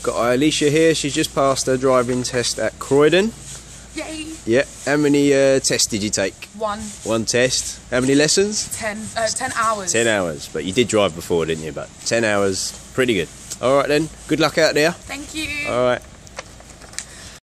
Got Eilisha here. She's just passed her driving test at Croydon. Yay! Yeah. How many tests did you take? One. One test. How many lessons? 10 hours. 10 hours. But you did drive before, didn't you? But 10 hours, pretty good. All right then. Good luck out there. Thank you. All right.